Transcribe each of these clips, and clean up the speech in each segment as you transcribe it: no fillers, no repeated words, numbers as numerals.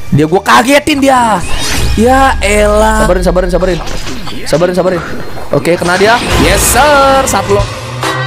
Dia gue kagetin dia. Ya elah. Sabarin. Oke, kena dia. Yes sir. Satu lock.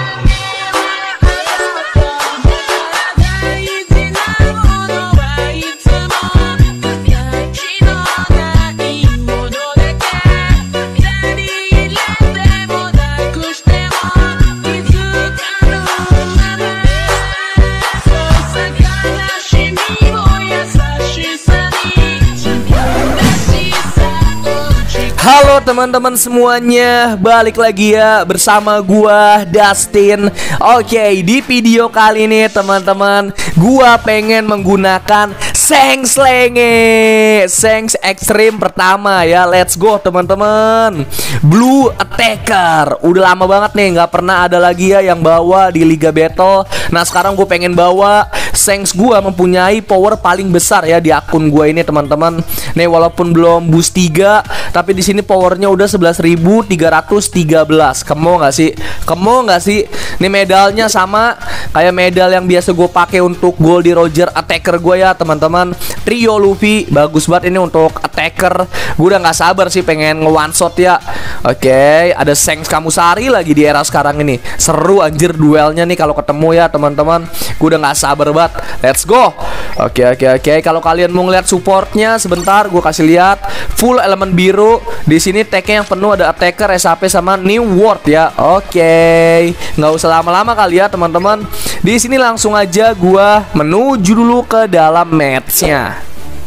Halo teman-teman semuanya, balik lagi ya bersama gua Dustin. Oke, di video kali ini teman-teman, gua pengen menggunakan Shanks Lenge, Shanks Extreme pertama ya. Let's go teman-teman. Blue Attacker. Udah lama banget nih nggak pernah ada lagi ya yang bawa di Liga Battle. Nah sekarang gue pengen bawa Shanks. Gua mempunyai power paling besar ya di akun gua ini teman-teman. Nih walaupun belum boost 3, tapi di sini powernya udah 11.313. Kemo nggak sih? Nih medalnya sama kayak medal yang biasa gue pakai untuk Goldie Roger Attacker gue ya teman-teman. Trio Luffy bagus banget ini untuk Attacker. Gue udah nggak sabar sih pengen nge-one shot ya. Oke, ada Shanks Kamusari lagi di era sekarang ini. Seru anjir duelnya nih kalau ketemu ya teman-teman. Gue udah nggak sabar banget. Let's go. Oke. Kalau kalian mau ngeliat supportnya sebentar, gue kasih lihat full elemen biru. Di sini tagnya yang penuh ada Attacker, SAP sama New World ya. Oke, nggak usah lama-lama kali ya teman-teman. Di sini langsung aja gua menuju dulu ke dalam matchnya.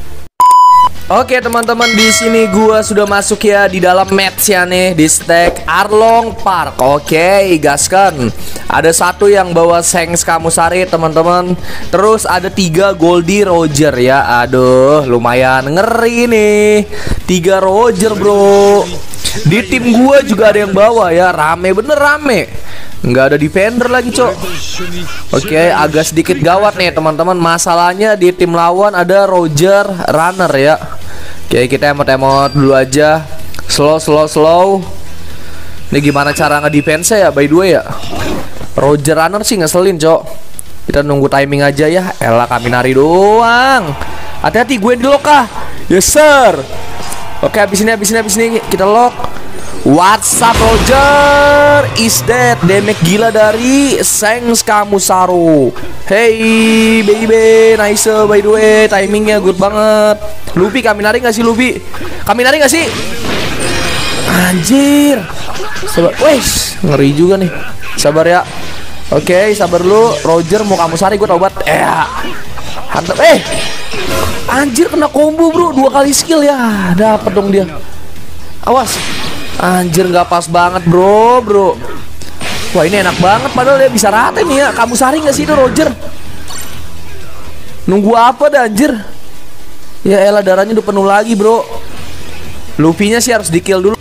Oke teman-teman, di sini gua sudah masuk ya di dalam matchnya nih di stack Arlong Park. Oke, gaskan. Ada satu yang bawa Shanks Kamusari teman-teman. Terus ada 3 Goldie Roger ya. Aduh, lumayan ngeri nih. 3 Roger bro. Di tim gua juga ada yang bawa ya. Rame bener rame. Nggak ada defender lagi cok. Oke, agak sedikit gawat nih teman-teman. Masalahnya di tim lawan ada Roger Runner ya. Oke, kita emot-emot dulu aja. Slow. Ini gimana cara nge-defense ya by the way ya. Roger Runner sih ngeselin cok. Kita nunggu timing aja ya. Elah Kaminari doang. Hati-hati gue di lock kah. Yes sir. Oke, abis ini kita lock. What's up Roger is dead. Damage gila dari Shanks Kamusaru. Hey baby, nice by the way. Timingnya good banget. Luffy Kaminari gak sih Luffy? Kaminari gak sih? Anjir. Sabar. Wes, ngeri juga nih. Sabar ya. Oke, sabar lu. Roger mau Kamusari gue taubat. Hantam. Anjir kena combo bro. 2 kali skill ya. Dapet dong dia. Awas. Anjir nggak pas banget bro. Wah ini enak banget padahal dia bisa rata nih ya. Kamusari nggak sih itu Roger? Nunggu apa dah anjir? Ya elah darahnya udah penuh lagi bro. Luffy-nya sih harus di kill dulu.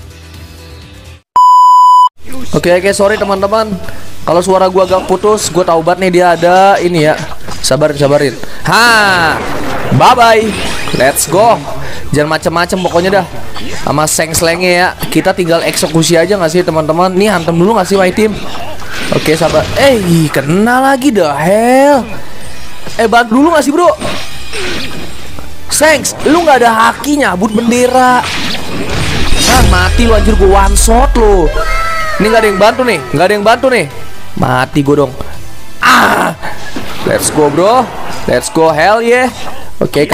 Oke, sorry teman-teman. Kalau suara gua agak putus, gue tahu banget nih dia ada ini ya. Sabarin. Bye bye. Let's go. Jangan macem-macem pokoknya dah. Sama Shanks Lenge ya. Kita tinggal eksekusi aja gak sih teman-teman? Nih hantem dulu gak sih my team? Oke sabar. Kena lagi dah hell. Bantu dulu gak sih bro? Shanks, lu gak ada haki nyabut bendera. Mati lu anjir, gue one shot lu. Ini gak ada yang bantu nih. Mati gue dong. Let's go bro. Let's go hell yeah. Oke.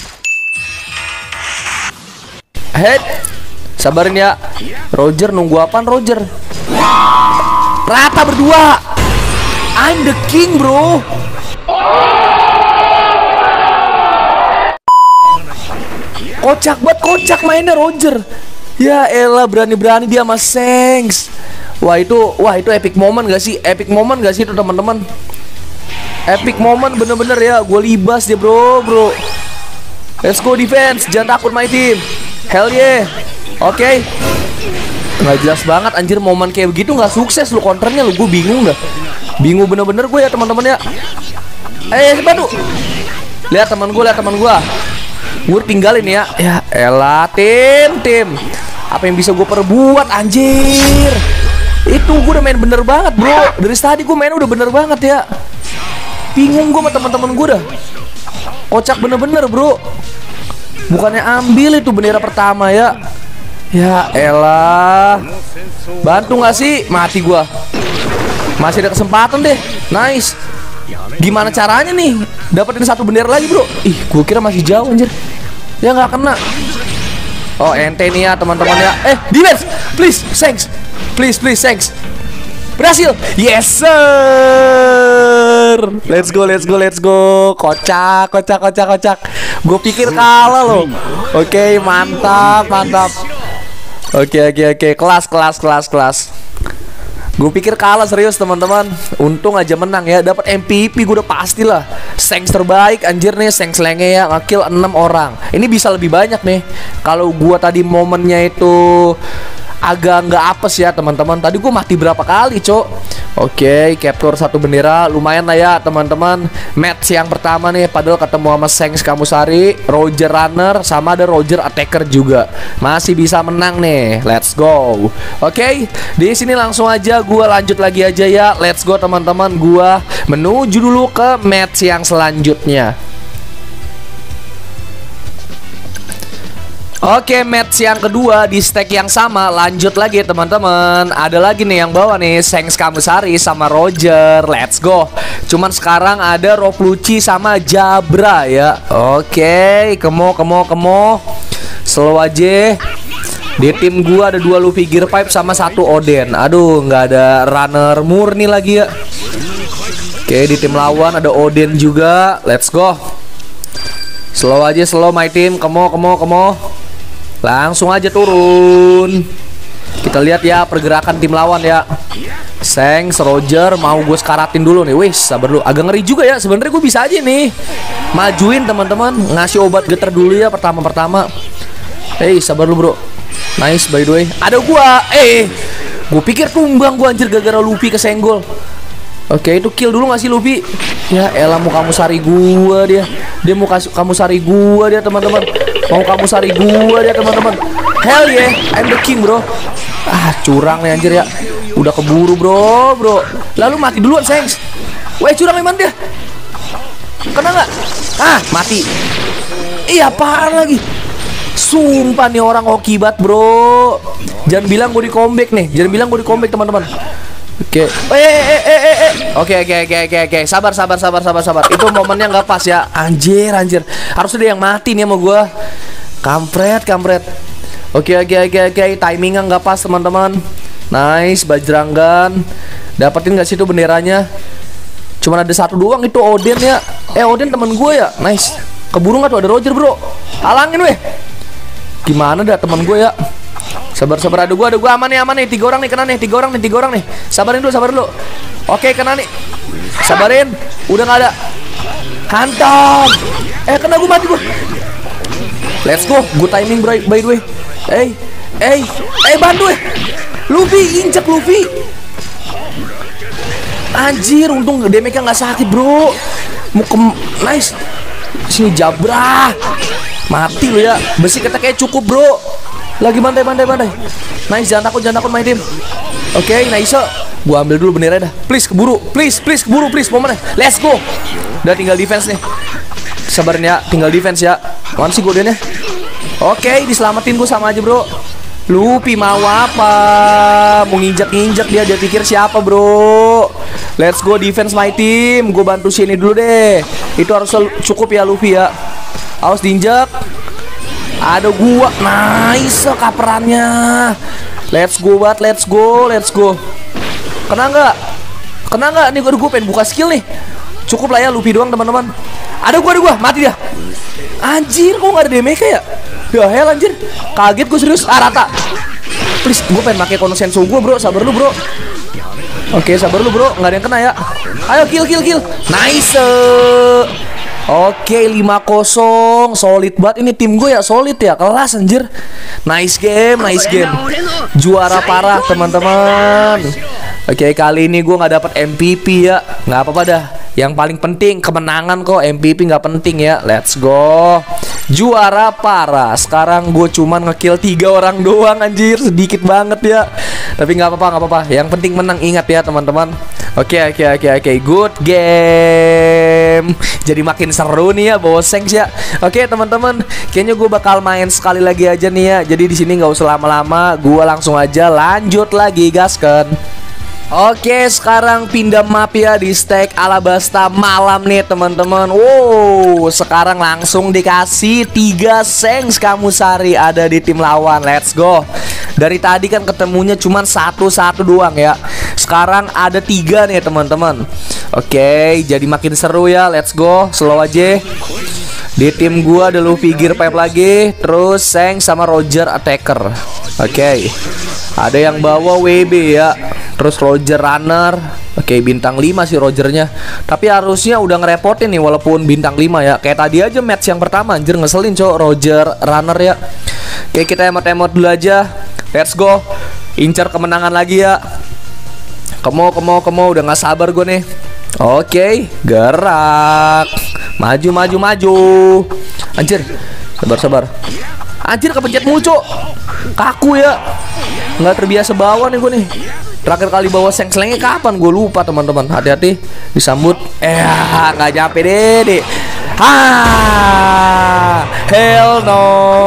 Head. Sabarin ya. Roger nunggu apaan Roger? Rata berdua. I'm the king bro. Kocak mainnya Roger. Ya elah berani-berani dia sama Shanks. Wah itu epic moment gak sih? Epic moment gak sih itu teman-teman? Epic moment bener-bener ya. Gue libas dia bro. Let's go defense. Jangan takut my team. Hell yeah. Oke. Nggak jelas banget anjir momen kayak begitu nggak sukses lu counternya lu. Gue bingung dah. Bingung bener-bener gue ya teman-teman ya. Bantu. Lihat teman gue. Gue tinggalin ya. Ya elah tim. Apa yang bisa gue perbuat anjir. Itu gue udah main bener banget bro. Dari tadi gue main udah bener banget ya. Bingung gue sama teman-teman gue dah. Kocak bener-bener bro. Bukannya ambil itu bendera pertama ya. Ya elah. Bantu gak sih? Mati gua. Masih ada kesempatan deh. Nice. Gimana caranya nih dapetin satu bendera lagi bro? Ih, gua kira masih jauh anjir. Ya nggak kena. Oh ente nih ya teman-teman ya. Defense, please, thanks. Please, thanks. Berhasil. Yes sir. Let's go. Kocak. Gue pikir kalah loh. Oke, mantap. Oke. Kelas. Gue pikir kalah serius teman-teman. Untung aja menang ya. Dapat MVP gue udah pastilah. Shanks terbaik anjir nih. Shanks Lenge ya. Ngekill 6 orang. Ini bisa lebih banyak nih. Kalau gue tadi momennya itu agak nggak apes ya teman-teman. Tadi gue mati berapa kali cok. Oke, capture satu bendera. Lumayan lah ya teman-teman. Match yang pertama nih. Padahal ketemu sama Shanks Kamusari, Roger Runner, sama ada Roger Attacker juga. Masih bisa menang nih. Let's go. Oke, di sini langsung aja gue lanjut lagi aja ya. Let's go teman-teman. Gue menuju dulu ke match yang selanjutnya. Oke, match yang kedua di stack yang sama. Lanjut lagi teman-teman. Ada lagi nih yang bawa nih Shanks Kamusari sama Roger. Let's go. Cuman sekarang ada Rob Lucci sama Jabra ya. Oke, kemo. Slow aja. Di tim gua ada 2 Luffy Gear Pipe sama 1 Oden. Aduh, nggak ada runner murni lagi ya. Oke, di tim lawan ada Oden juga. Let's go. Slow aja, my team. Kemo. Langsung aja turun. Kita lihat ya pergerakan tim lawan ya. Shanks, Roger, mau gue sekaratin dulu nih. Wis, sabar dulu. Agak ngeri juga ya. Sebenarnya gue bisa aja nih majuin teman-teman. Ngasih obat getar dulu ya pertama-pertama. Sabar dulu bro. Nice by the way. Ada gua. Gue pikir tumbang gua anjir gara-gara Luffy kesenggol. Oke, itu kill dulu gak sih Luffy? Ya elah, mau kamu sari gua dia. Dia mau kamu sari gua dia teman-teman. Mau kamu sari gua dia teman-teman. Hell yeah, I'm the king bro. Curang nih anjir ya. Udah keburu bro. Lalu mati duluan Shanks. Curang emang dia. Kena nggak? Mati. Apaan lagi? Sumpah nih orang hoki banget bro. Jangan bilang gue di comeback nih. Teman-teman. Oke. Oke. Sabar. Itu momennya nggak pas ya. Anjir. Harusnya dia yang mati nih sama gue. Kampret. Oke. Timingnya nggak pas teman-teman. Nice, Bajrangan. Dapetin nggak sih itu benderanya? Cuman ada 1 doang itu Oden ya. Oden temen gue ya. Nice. Keburu nggak tuh ada Roger bro. Halangin weh. Gimana dah teman gue ya. Sabar ada gue aman nih 3 orang nih kena nih 3 orang nih. Sabar dulu. Oke, kena nih. Sabarin. Udah nggak ada. Hantam. Kena gue, mati gue. Let's go. Good timing by the way. Bantu Luffy, injak Luffy. Anjir, untung damage-nya nggak sakit bro. Nice. Sini Jabra. Mati lo ya. Besi kita kayak cukup bro. Lagi bantai. Nice, jangan takut my team. Oke, nice. Gua ambil dulu bendera dah. Please keburu. Please momennya. Let's go. Udah tinggal defense nih. Sabarin ya, tinggal defense ya. Mana sih godennya? Oke, diselamatin gua sama aja bro. Luffy mau apa? Mau nginjak dia pikir siapa bro. Let's go defense my team. Gue bantu sini dulu deh. Itu harus cukup ya Luffy ya. Awas diinjak. Ada gua. Nice kaperannya. Let's go. Kena nggak? Nih gue pengen buka skill nih. Cukup lah ya Luffy doang teman-teman. Ada gua. Mati dia. Anjir, kok nggak ada damage ya? Ya hell anjir. Kaget gue serius. Rata. Please, gue pengen pakai Konosenso gue bro. Sabar lu bro. Oke, sabar lu bro. Nggak ada yang kena ya. Ayo kill. Nice. Oke, 5-0. Solid banget ini tim gue ya. Solid ya. Kelas anjir. Nice game. Juara parah teman-teman. Oke, kali ini gue nggak dapat MVP ya. Nggak apa-apa dah. Yang paling penting kemenangan kok. MVP nggak penting ya. Let's go. Juara parah. Sekarang gue cuman ngekill 3 orang doang anjir. Sedikit banget ya. Tapi nggak apa-apa. Yang penting menang, ingat ya teman-teman. Oke. Good game. game. Jadi makin seru nih ya bawa Shanks ya. Oke teman-teman, kayaknya gue bakal main sekali lagi aja nih ya. Jadi di sini nggak usah lama-lama, gue langsung aja lanjut lagi gaskan. Oke, sekarang pindah map ya di Stake Alabasta malam nih teman-teman. Wow, sekarang langsung dikasih 3 Shanks Kamusari ada di tim lawan. Let's go. Dari tadi kan ketemunya cuma satu doang ya. Sekarang ada 3 nih teman-teman. Oke, jadi makin seru ya. Let's go, slow aja. Di tim gua ada Luffy Gear Pipe lagi, terus Shanks sama Roger Attacker. Oke. Ada yang bawa WB ya. Terus Roger Runner. Oke, bintang 5 sih Rogernya. Tapi harusnya udah ngerepotin nih walaupun bintang 5 ya. Kayak tadi aja match yang pertama anjir ngeselin cowok Roger Runner ya. Oke, kita emot-emot dulu aja. Let's go. Incer kemenangan lagi ya. Kemo udah gak sabar gue nih. Oke, gerak. Maju. Anjir. Sabar. Anjir kepencet mulu cok. Kaku ya. Nggak terbiasa bawa nih gue nih. Terakhir kali bawa Shanks-nya kapan gue lupa teman-teman. Hati-hati disambut. Nggak nyampe deh. Hell no.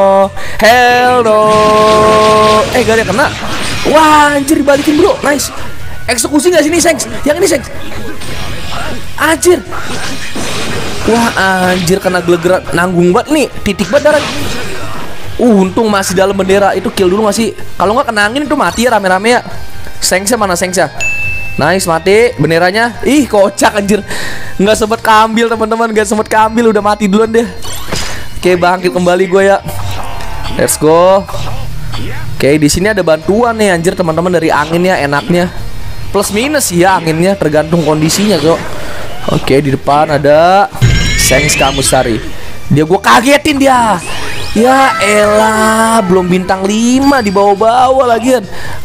Gak ada yang kena. Wah anjir dibalikin bro. Nice. Eksekusi gak sini Shanks? Yang ini Shanks. Anjir. Wah anjir kena gelegeran. Nanggung banget nih. Titik banget darah. Untung masih dalam bendera. Itu kill dulu masih. Kalau nggak kena angin itu mati ya rame-rame ya. Shanksnya mana Shanksnya? Nice mati benderanya. Ih kocak anjir. Nggak sempet keambil teman-teman. Nggak sempet keambil udah mati duluan deh. Oke bangkit kembali gue ya. Let's go. Oke di sini ada bantuan nih anjir teman-teman dari angin ya enaknya. Plus minus ya anginnya tergantung kondisinya kok. Oke di depan ada Shanks Kamusari. Dia gue kagetin dia. Ya elah belum bintang 5 dibawa-bawa lagian.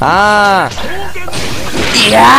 Iya.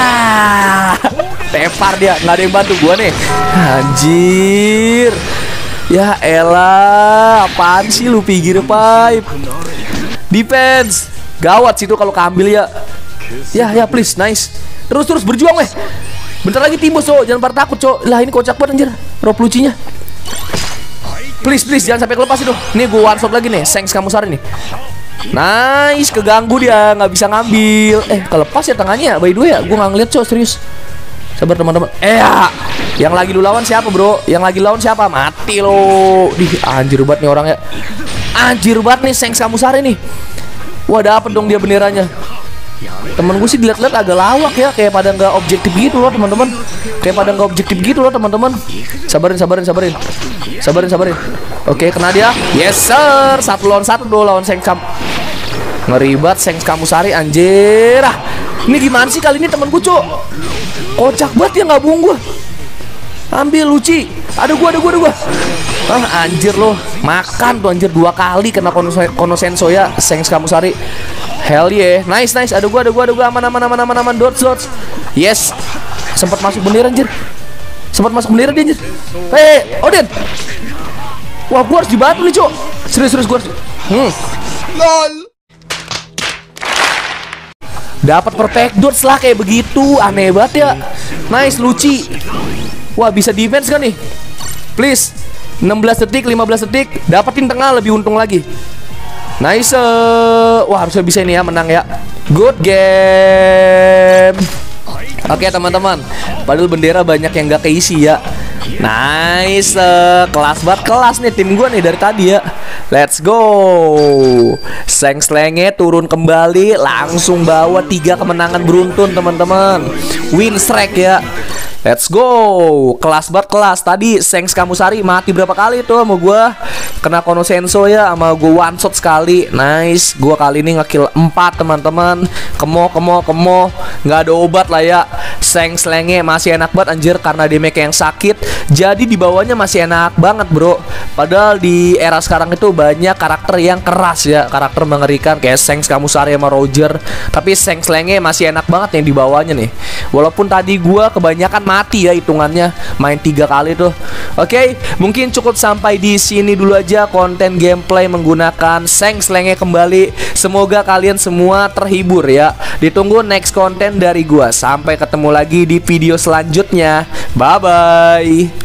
Tepar dia, nggak ada yang bantu gua nih. Anjir. Ya elah, apaan sih lu Gear Pipe? Defense. Gawat sih itu kalau keambil ya. Ya please, nice. Terus berjuang weh. Bentar lagi timbus cok, jangan pada takut cok. Lah ini kocak banget anjir. Rob lucinya. Please jangan sampai kelepas itu. Nih gue one shot lagi nih Shanks Kamusari nih. Nice, keganggu dia, nggak bisa ngambil. Kelepas ya tangannya. By the way ya, gue nggak ngeliat cok, serius. Sabar teman-teman. Yang lagi lu lawan siapa bro? Yang lagi lawan siapa? Mati lo. Anjir banget nih orang ya. Anjir banget nih Shanks Kamusari nih. Wah dapet dong dia benderanya. Temen gue sih dilihat-lihat agak lawak ya, kayak pada nggak objektif gitu loh teman-teman. Sabarin. Oke kena dia. Yes sir. 1 lawan 1 lawan Shanks Ngeri banget Shanks Kamusari anjir. Ini gimana sih kali ini temen gue cok. Kocak banget ya nggak buang gue. Ambil Luci. Ada gua. Anjir loh. Makan tuh anjir 2 kali kena Konosenso ya Shanks Kamusari. Hell yeah. Nice. Ada gua. Aman. Dots. Yes. Sempat masuk bendera anjir. Dia anjir. Odin. Wah, gua harus dibantu nih, Cok. Serius gua harus. LOL. Dapat perfect dots lah kayak begitu. Aneh banget ya. Nice Luci. Wah, bisa defense kan nih? Please. 16 detik, 15 detik. Dapatin tengah lebih untung lagi. Nice. Wah, harusnya bisa ini ya menang ya. Good game. Oke teman-teman. Padahal bendera banyak yang gak keisi ya. Nice. Kelas nih tim gue nih dari tadi ya. Let's go. Shanks-nya turun kembali. Langsung bawa 3 kemenangan beruntun teman-teman. Win streak ya. Let's go. Kelas. Tadi Shanks Kamusari mati berapa kali tuh sama gue. Kena Konosenso ya. Sama gue one shot sekali. Nice. Gue kali ini ngekill 4 teman-teman. Kemo. Nggak ada obat lah ya. Shanks-nya masih enak banget anjir. Karena damage yang sakit. Jadi di bawahnya masih enak banget bro. Padahal di era sekarang itu banyak karakter yang keras ya. Karakter mengerikan kayak Shanks Kamusari sama Roger. Tapi Shanks-nya masih enak banget yang di bawahnya nih. Walaupun tadi gue kebanyakan mati ya hitungannya, main 3 kali tuh. Oke, mungkin cukup sampai di sini dulu aja konten gameplay menggunakan Shanks-nya kembali. Semoga kalian semua terhibur ya. Ditunggu next konten dari gua. Sampai ketemu lagi di video selanjutnya. Bye bye.